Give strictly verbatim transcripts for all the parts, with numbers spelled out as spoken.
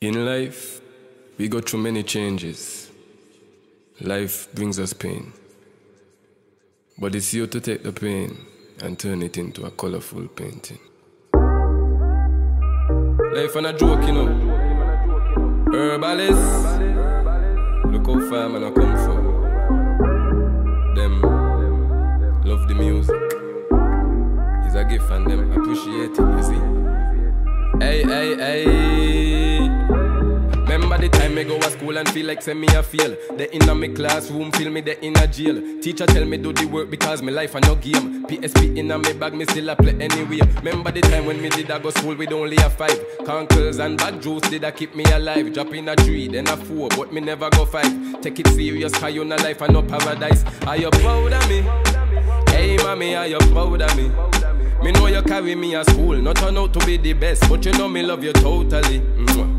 In life, we go through many changes. Life brings us pain. But it's you to take the pain and turn it into a colorful painting. Life on a joke, you know. Herbalist. Look how far man I come from. Them love the music. It's a gift and them appreciate it, you see. Hey, hey, hey. Remember the time I go to school and feel like say me a fail. They in a me classroom, feel me they in a jail. Teacher tell me do the work because me life a no game. P S P in a me bag, me still a play anyway. Remember the time when me did a go school with only a five. Conkles and bad juice did a keep me alive. Drop in a three, then a four, but me never go five. Take it serious, cause you no life and no paradise. Are you proud of me? Hey mommy, are you proud of me? Me know you carry me a school, not turn out to be the best, but you know me love you totally. Mwah.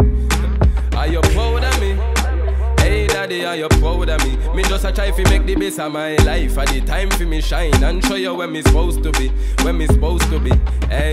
Are you proud of me? Hey daddy, are you proud of me? Me just a try fi make the best of my life. At the time fi me shine and show you where me supposed to be, where me supposed to be. Hey,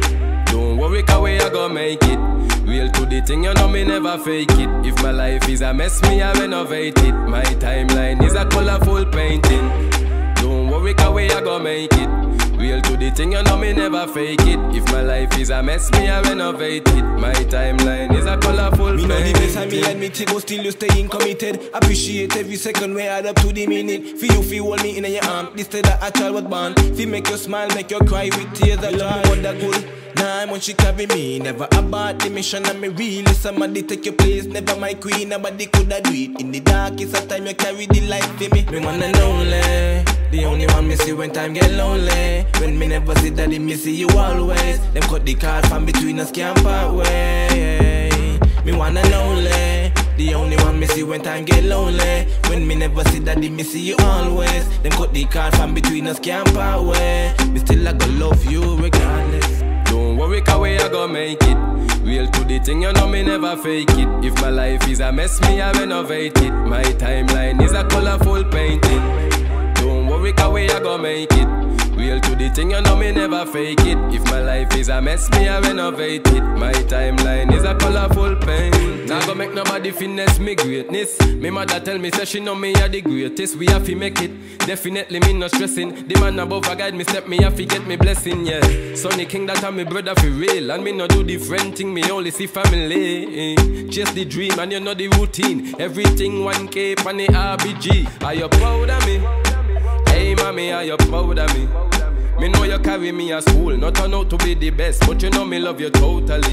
don't worry, cause we a go make it. Real to the thing, you know me never fake it. If my life is a mess, me I renovate it. My timeline is a colorful painting. Don't worry, cause we a go make it. Real to the thing, you know me never fake it. If my life is a mess, me I renovate it. My timeline is a colorful me painting. Me know the best and me admit it, but still you staying committed. Appreciate every second we add up to the minute. For you feel hold me in your arm, this day that a child was born. Feel make you smile, make you cry with tears of joy. What that good? Nah, when she carry me, never about the mission and me really somebody take your place, never my queen, nobody coulda do it. In the darkest of time you carry the light for me. Me one and only, the only one me see when time get lonely. When me never see daddy, me see you always. Them cut the card from between us, can't part way. Me one and only, the only one me see when time get lonely. When me never see daddy, me see you always. Them cut the card from between us, can't part way. Me still I go love you regardless. Don't worry, cause we a go make it. Real to the thing, you know me never fake it. If my life is a mess, me I renovate it. My timeline is a colorful painting. Don't worry, cause we a go make it. Real to the thing, you know me never fake it. If my life is a mess, me I renovate it. My timeline is a colorful painting. Now go make nobody finesse me greatness. Me mother tell me say she know me a the greatest. We have to make it. Definitely me no stressing. The man above a guide me step, me have to get me blessing, yeah. Sonny King that a me brother for real. And me no do different thing, me only see family. Chase the dream and you know the routine. Everything one K on the R B G. Are you proud of me? Hey mommy, are you proud of me? Me know you carry me a school, not turn out to be the best, but you know me love you totally.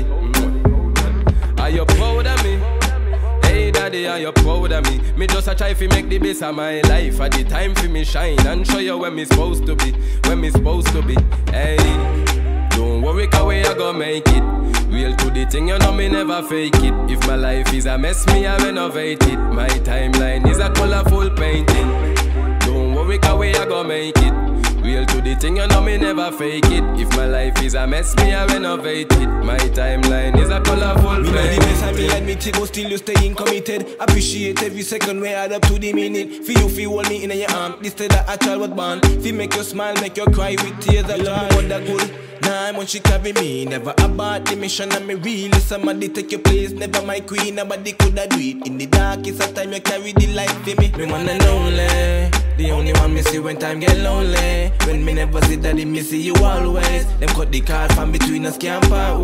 Mm. Are you proud of me? Hey daddy, are you proud of me? Me just a try fi make the best of my life. At the time fi me shine and show you where me supposed to be, where me supposed to be. Hey, don't worry, cause we a go make it. Real to the thing, you know me never fake it. If my life is a mess, me I renovate it. My timeline is a colorful painting. Don't worry, cause we a go make it. Real to the thing, you know me never fake it. If my life is a mess, me I renovate it. My timeline is a colorful me painting. know the best and me admit it, but still you staying committed. Appreciate every second we add up to the minute. For you feel hold me in your arm, this day that a child was born. Feel make you smile, make you cry with tears of joy. What that good? Nah, when she carry me, never about the mission and me really somebody take your place, never my queen, nobody coulda do it. In the darkest of time you carry the light for me. Me one and only, the only one me see when time get lonely. When me never see daddy, me see you always. Them cut the card from between us, can't part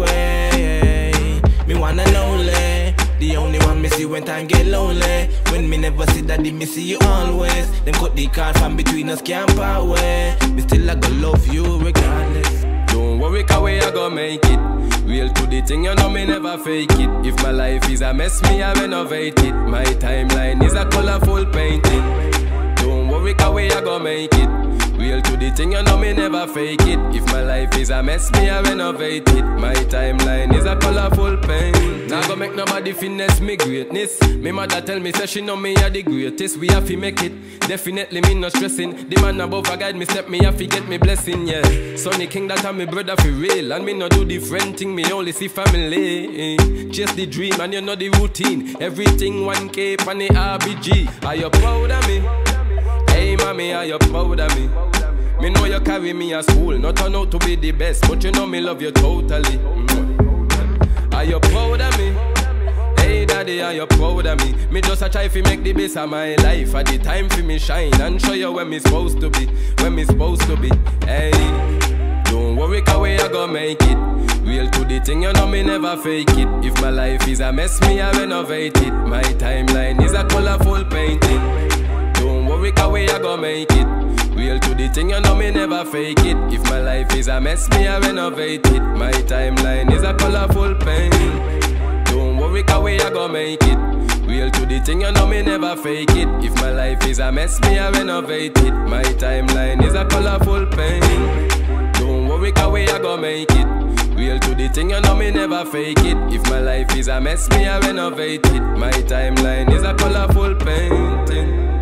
way. Me one and only, the only one me see when time get lonely. When me never see daddy, me see you always. Them cut the card from between us, can't part way. Me still I go love you regardless. Don't worry, cause we a go make it. Real to the thing, you know me never fake it. If my life is a mess, me I renovate it. My timeline is a colorful painting. Don't worry, cause we a go make it. Real to the thing, you know me never fake it. If my life is a mess, me I renovate it. My timeline is a colorful painting. Now go make nobody finesse me greatness. Me mother tell me say she know me a the greatest. We have to make it. Definitely me no stressing. The man above a guide me step, me have to get me blessing, yeah. Sonny King that a me brother for real. And me no do different thing, me only see family. Chase the dream and you know the routine. Everything one K on the R B G. Are you proud of me? Hey mommy, are you proud of me? Me know you carry me a school, not turn out to be the best, but you know me love you totally. Mm. Are you proud of me? Hey body and you're proud of me. Me just a try fi make the best of my life. At the time fi me shine and show you where me supposed to be, where me supposed to be. Hey, don't worry, cause we a go make it. Real to the thing, you know me never fake it. If my life is a mess, me I renovate it. My timeline is a colorful painting. Don't worry, cause we a go make it. Real to the thing, you know me never fake it. If my life is a mess, me I renovate it. My timeline is a colorful painting. Don't worry, cause we a go make it. Real to the thing, you know me never fake it. If my life is a mess, me I renovate it. My timeline is a colorful painting. Don't worry, cause we a go make it. Real to the thing, you know me never fake it. If my life is a mess, me I renovate it. My timeline is a colorful painting.